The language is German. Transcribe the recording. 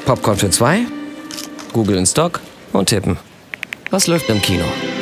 Popcorn für 2, Google in Stock und tippen. Was läuft im Kino?